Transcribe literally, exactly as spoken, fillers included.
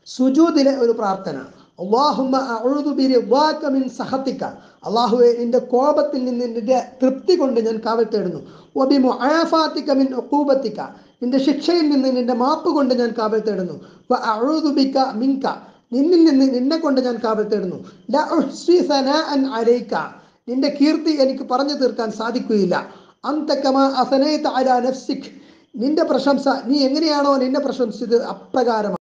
സുജൂദിലെ ഒരു പ്രാർത്ഥന. അല്ലാഹുമ്മ അഊദു ബിറിദ്വാക മിൻ സഖതിക, അല്ലാഹുവേ നിന്റെ കോപത്തിൽ നിന്ന് നിന്റെ തൃപ്തി കൊണ്ട് ഞാൻ കാവൽ തേടുന്നു. വബി മുആഫാതിക മിൻ ഉഖൂബതിക, നിന്റെ ശിക്ഷയിൽ നിന്ന് നിന്റെ മാപ്പ് കൊണ്ട് ഞാൻ കാവൽ തേടുന്നു. വ അഊദു ബിക മിൻക, നിന്നിൽ നിന്ന് നിന്നെ കൊണ്ട് ഞാൻ കാവൽ തേടുന്നു. ലാ ഉഹ്സി സനാഅൻ അലൈക, നിന്റെ കീർത്തി എനിക്ക് പറഞ്ഞു തീർക്കാൻ സാധിക്കുകയില്ല. അൻത കമാ അസനൈത അലാ നഫ്സിക്, നിന്റെ പ്രശംസ നീ എങ്ങനെയാണോ നിന്നെ പ്രശംസിച്ചത് അപ്രകാരം